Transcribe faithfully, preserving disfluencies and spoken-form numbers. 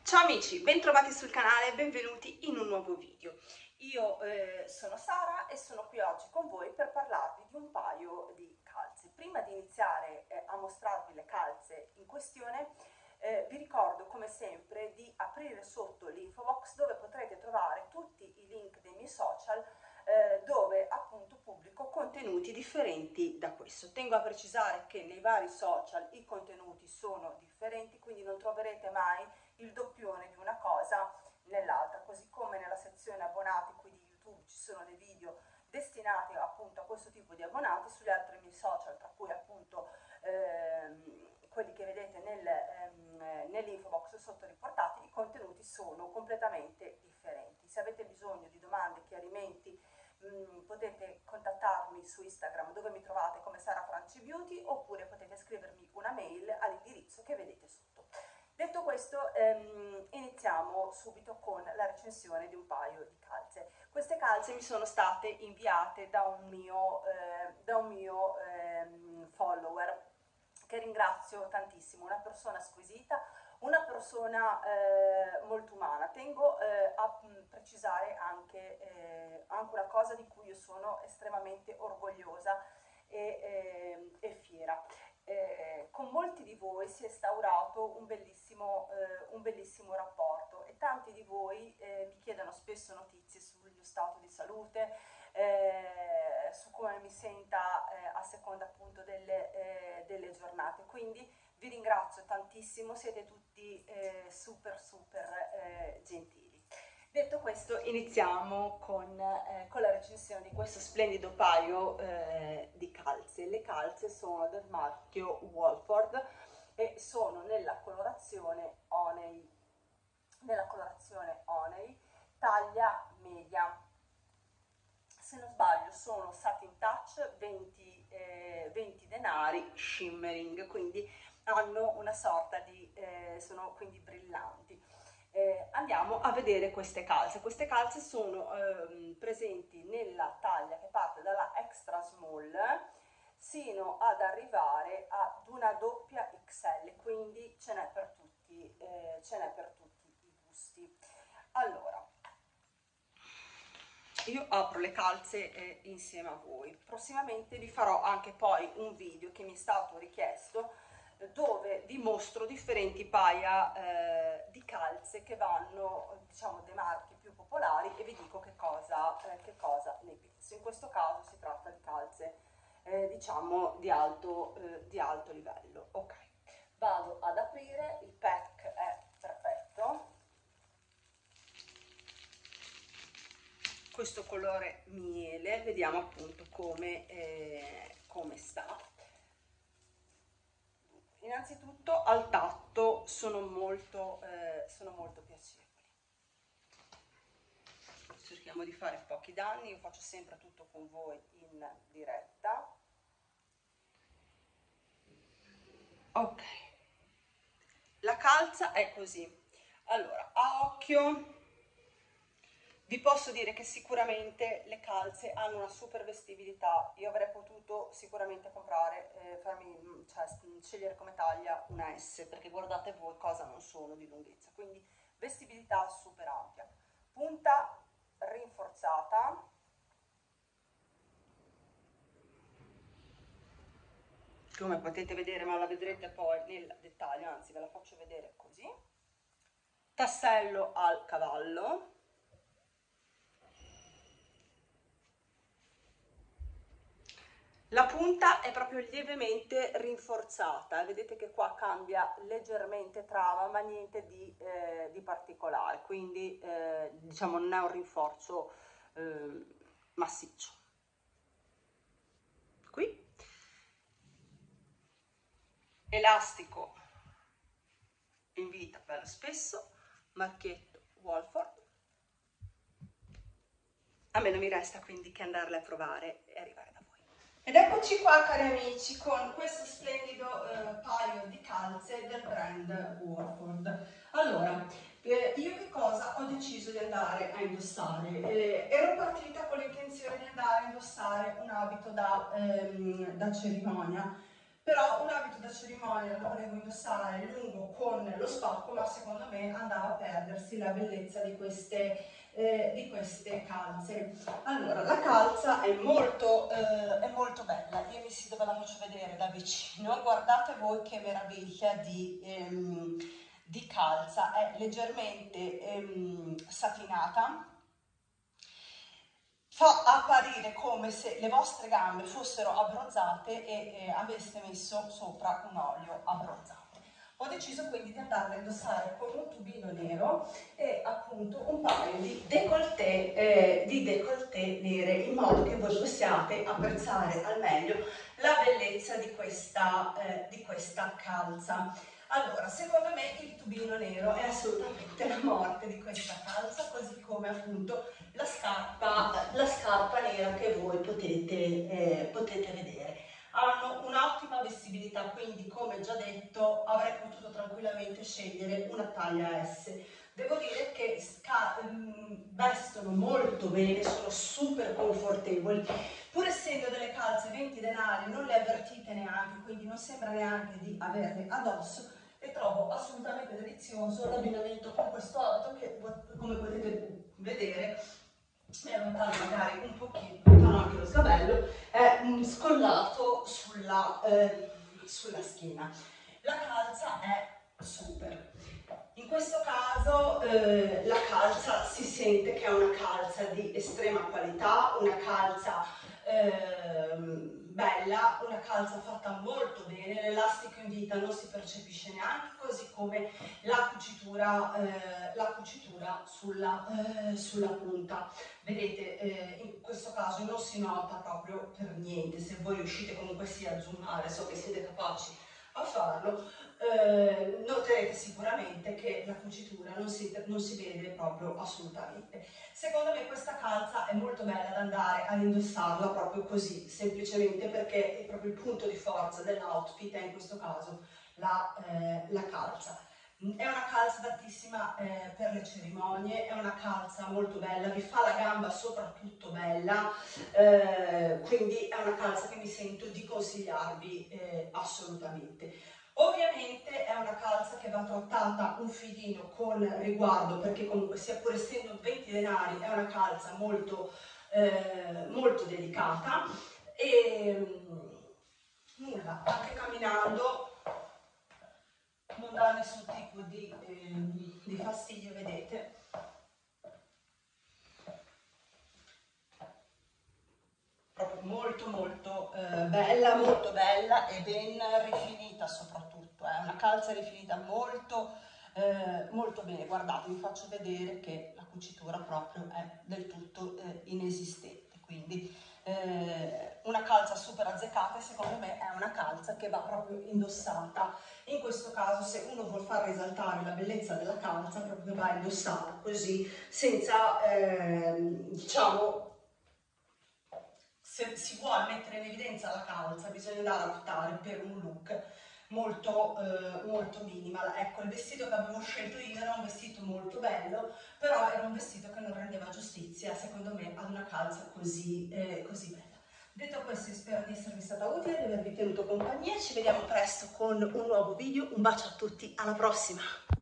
Ciao amici, bentrovati sul canale e benvenuti in un nuovo video. Io eh, sono Sara e sono qui oggi con voi per parlarvi di un paio di calze. Prima di iniziare eh, a mostrarvi le calze in questione, eh, vi ricordo come sempre di aprire sotto l'info box dove potrete trovare tutti i link dei miei social eh, dove appunto pubblico contenuti differenti da questo. Tengo a precisare che nei vari social i contenuti sono differenti, quindi non troverete mai il doppione di una cosa nell'altra, così come nella sezione abbonati qui di YouTube ci sono dei video destinati appunto a questo tipo di abbonati, sugli altri miei social, tra cui appunto ehm, quelli che vedete nel, ehm, nell'info box sotto riportati, i contenuti sono completamente differenti. Se avete bisogno di domande, chiarimenti, mh, potete contattarmi su Instagram dove mi trovate come Sara Franci Beauty, oppure potete scrivermi una mail all'indirizzo che vedete sotto. Detto questo, ehm, iniziamo subito con la recensione di un paio di calze. Queste calze mi sono state inviate da un mio, eh, da un mio ehm, follower, che ringrazio tantissimo, una persona squisita, una persona eh, molto umana. Tengo eh, a mh, precisare anche, eh, anche una cosa di cui io sono estremamente orgogliosa e, eh, e fiera. Eh, con molti di voi si è instaurato un bellissimo, eh, un bellissimo rapporto e tanti di voi eh, mi chiedono spesso notizie sul mio stato di salute, eh, su come mi senta eh, a seconda appunto delle, eh, delle giornate, quindi vi ringrazio tantissimo, siete tutti eh, super super eh, gentili. Detto questo, iniziamo con, eh, con la recensione di questo splendido paio eh, di calze. Le calze sono del marchio Wolford e sono nella colorazione Honey, nella colorazione Honey, taglia media. Se non sbaglio sono satin touch, venti, eh, venti denari, shimmering, quindi hanno una sorta di, eh, sono quindi brillanti. Eh, andiamo a vedere queste calze. Queste calze sono ehm, presenti nella taglia che parte dalla extra small sino ad arrivare ad una doppia X L, quindi ce n'è per tutti, eh, ce n'è per tutti i gusti. Allora, io apro le calze eh, insieme a voi. Prossimamente vi farò anche poi un video che mi è stato richiesto dove vi mostro differenti paia eh, di calze che vanno, diciamo, dei marchi più popolari e vi dico che cosa, eh, che cosa ne penso. In questo caso si tratta di calze, eh, diciamo, di alto, eh, di alto livello. Ok, vado ad aprire, il pack è perfetto. Questo colore miele, vediamo appunto come, eh, come sta. Innanzitutto al tatto sono molto, eh, sono molto piacevoli. Cerchiamo di fare pochi danni, io faccio sempre tutto con voi in diretta. Ok, la calza è così. Allora, a occhio vi posso dire che sicuramente le calze hanno una super vestibilità. Io avrei potuto sicuramente comprare, eh, farmi, cioè, scegliere come taglia una S, perché guardate voi cosa non sono di lunghezza. Quindi vestibilità super ampia. Punta rinforzata. Come potete vedere, ma la vedrete poi nel dettaglio, anzi ve la faccio vedere così. Tassello al cavallo. La punta è proprio lievemente rinforzata, vedete che qua cambia leggermente trama, ma niente di, eh, di particolare, quindi eh, diciamo non è un rinforzo eh, massiccio. Qui, elastico in vita bello spesso, marchietto Wolford. A me non mi resta quindi che andarle a provare e arrivare da voi. Ed eccoci qua cari amici con questo splendido eh, paio di calze del brand Wolford. Allora, eh, io che cosa ho deciso di andare a indossare? Eh, ero partita con l'intenzione di andare a indossare un abito da, ehm, da cerimonia, però un abito da cerimonia lo volevo indossare lungo con lo spacco, ma secondo me andava a perdersi la bellezza di queste, eh, di queste calze. Allora, la calza è molto, eh, è molto bella, io mi si dove la faccio vedere da vicino, guardate voi che meraviglia di, ehm, di calza, è leggermente ehm, satinata, fa apparire come se le vostre gambe fossero abbronzate e eh, aveste messo sopra un olio abbronzante. Ho deciso quindi di andarla a indossare con un tubino nero e appunto un paio di décolleté, eh, di décolleté nere, in modo che voi possiate apprezzare al meglio la bellezza di questa, eh, di questa calza. Allora, secondo me il tubino nero è assolutamente la morte di questa calza, così come appunto la scarpa, la scarpa nera che voi potete, eh, potete vedere. Hanno un'ottima vestibilità, quindi come già detto avrei potuto tranquillamente scegliere una taglia S. Devo dire che vestono molto bene, sono super confortevoli, pur essendo delle calze venti denari non le avvertite neanche, quindi non sembra neanche di averle addosso, e trovo assolutamente delizioso l'abbinamento con questo abito che, come potete vedere, è allontano magari un pochino, allontano anche lo sgabello, è mm, scollato sulla, eh, sulla schiena. La calza è super. In questo caso eh, la calza si sente che è una calza di estrema qualità, una calza eh, bella, una calza fatta molto bene, l'elastico in vita non si percepisce neanche, così come la cucitura, eh, la cucitura sulla, eh, sulla punta. Vedete, eh, in questo caso non si nota proprio per niente. Se voi riuscite comunque sia a zoomare, so che siete capaci a farlo, eh, noterete sicuramente che la cucitura non si, non si vede proprio assolutamente. Secondo me questa calza è molto bella da andare ad indossarla proprio così, semplicemente perché è proprio il punto di forza dell'outfit, è in questo caso la, eh, la calza. È una calza adattissima eh, per le cerimonie, è una calza molto bella, vi fa la gamba soprattutto bella, eh, quindi è una calza che mi sento di consigliarvi eh, assolutamente. Ovviamente è una calza che va trattata un filino con riguardo, perché comunque sia pur essendo venti denari è una calza molto, eh, molto delicata e nulla, anche camminando non dà nessun tipo di, eh, di fastidio, vedete. Proprio molto molto eh, bella, molto bella e ben rifinita soprattutto, è eh. una calza rifinita molto, eh, molto bene. Guardate, vi faccio vedere che la cucitura proprio è del tutto eh, inesistente, quindi eh, una calza super azzeccata, e secondo me è una calza che va proprio indossata. In questo caso, se uno vuol far risaltare la bellezza della calza, proprio va indossata così, senza eh, diciamo, se si vuole mettere in evidenza la calza bisogna andare a optare per un look molto, eh, molto minimal. Ecco, il vestito che avevo scelto io era un vestito molto bello, però era un vestito che non rendeva giustizia, secondo me, ad una calza così, eh, così bella. Detto questo, spero di esservi stata utile, di avervi tenuto compagnia, ci vediamo presto con un nuovo video, un bacio a tutti, alla prossima!